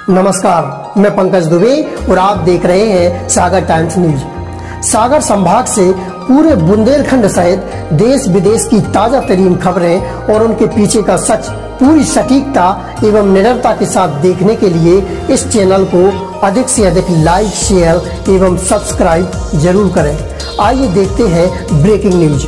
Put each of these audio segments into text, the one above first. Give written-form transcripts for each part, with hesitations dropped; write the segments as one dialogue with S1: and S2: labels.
S1: नमस्कार, मैं पंकज दुबे और आप देख रहे हैं सागर टाइम्स न्यूज। सागर संभाग से पूरे बुंदेलखंड सहित देश विदेश की ताजा तरीन खबरें और उनके पीछे का सच पूरी सटीकता एवं निडरता के साथ देखने के लिए इस चैनल को अधिक से अधिक लाइक, शेयर एवं सब्सक्राइब जरूर करें। आइए देखते हैं ब्रेकिंग न्यूज।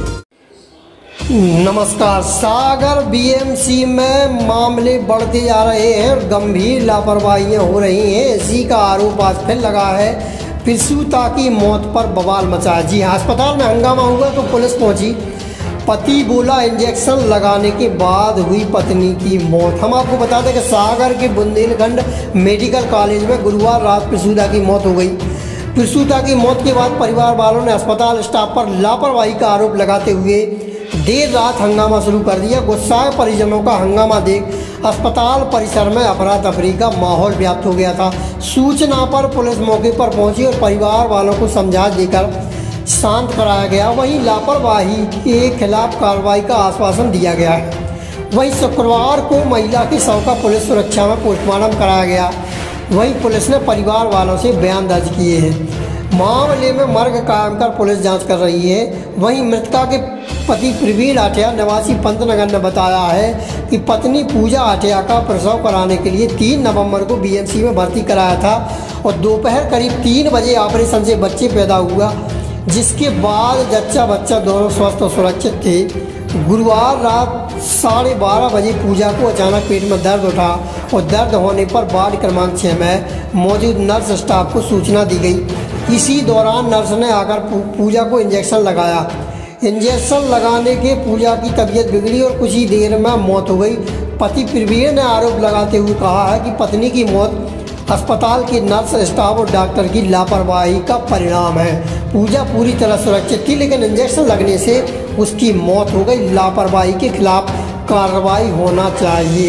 S1: नमस्कार। सागर बीएमसी में मामले बढ़ते जा रहे हैं और गंभीर लापरवाहियां हो रही हैं। इसी का आरोप आज फिर लगा है। प्रसूता की मौत पर बवाल मचा। जी हाँ, अस्पताल में हंगामा हुआ तो पुलिस पहुंची। पति बोला इंजेक्शन लगाने के बाद हुई पत्नी की मौत। हम आपको बता दें कि सागर के बुंदेलखंड मेडिकल कॉलेज में गुरुवार रात प्रसूता की मौत हो गई। प्रसूता की मौत के बाद परिवार वालों ने अस्पताल स्टाफ पर लापरवाही का आरोप लगाते हुए देर रात हंगामा शुरू कर दिया। गुस्साए परिजनों का हंगामा देख अस्पताल परिसर में अफरा तफरी का माहौल व्याप्त हो गया था। सूचना पर पुलिस मौके पर पहुंची और परिवार वालों को समझा देकर शांत कराया गया। वहीं लापरवाही के खिलाफ कार्रवाई का आश्वासन दिया गया है। वहीं शुक्रवार को महिला के शव का पुलिस सुरक्षा में पोस्टमार्टम कराया गया। वहीं पुलिस ने परिवार वालों से बयान दर्ज किए हैं। मामले में मर्ग कायम कर पुलिस जांच कर रही है। वहीं मृतका के पति प्रवीण आठिया निवासी पंतनगर ने बताया है कि पत्नी पूजा आठिया का प्रसव कराने के लिए 3 नवंबर को बीएमसी में भर्ती कराया था और दोपहर करीब 3 बजे ऑपरेशन से बच्चे पैदा हुआ, जिसके बाद जच्चा बच्चा दोनों स्वस्थ और सुरक्षित थे। गुरुवार रात 12:30 बजे पूजा को अचानक पेट में दर्द उठा और दर्द होने पर वार्ड क्रमांक 6 में मौजूद नर्स स्टाफ को सूचना दी गई। इसी दौरान नर्स ने आकर पूजा को इंजेक्शन लगाया। इंजेक्शन लगाने के पूजा की तबीयत बिगड़ी और कुछ ही देर में मौत हो गई। पति प्रवीण ने आरोप लगाते हुए कहा है कि पत्नी की मौत अस्पताल के नर्स स्टाफ और डॉक्टर की लापरवाही का परिणाम है। पूजा पूरी तरह सुरक्षित थी, लेकिन इंजेक्शन लगने से उसकी मौत हो गई। लापरवाही के खिलाफ कार्रवाई होना चाहिए।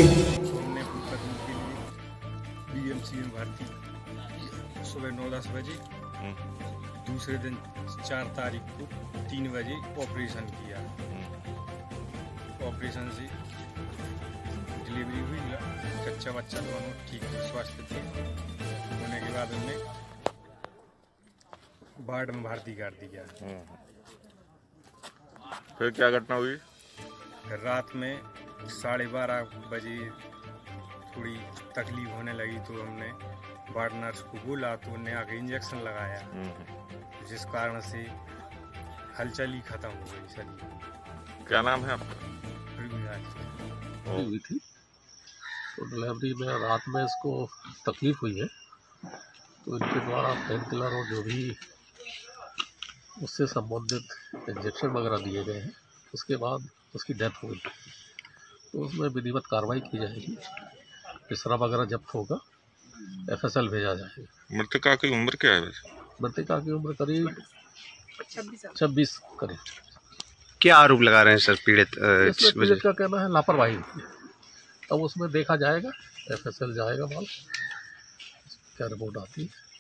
S2: बीएमसी में भर्ती सुबह 9-10 बजे, दूसरे दिन 4 तारीख को 3 बजे ऑपरेशन किया। ऑपरेशन से डिलीवरी हुई, बच्चा बच्चा दोनों ठीक स्वस्थ थे। होने के बाद उन्हें वार्ड में भर्ती कर दिया।
S3: फिर क्या घटना हुई?
S2: रात में 12:30 बजे थोड़ी तकलीफ होने लगी तो हमने वार्ड नर्स को बोला तो उन्हें आके इंजेक्शन लगाया, जिस कारण से हलचल ही खत्म हो गई शरीर।
S3: क्या नाम है आपका?
S4: हुई थी तो डिलीवरी में रात में इसको तकलीफ हुई है, तो इनके द्वारा पेन किलर और जो भी उससे संबंधित इंजेक्शन वगैरह दिए गए हैं। उसके बाद उसकी डेथ हुई, तो उसमें विधिवत कार्रवाई की जाएगी। पिसरा वगैरह जब्त होगा, एफएसएल भेजा जाएगा।
S3: मृतका की उम्र क्या है वैसे?
S4: मृतका की उम्र करीब 26 करीब।
S5: क्या आरोप लगा रहे हैं सर पीड़ित?
S4: पीड़ित का कहना है लापरवाही, तब उसमें देखा जाएगा, एफएसएल जाएगा, माल क्या रिपोर्ट आती है।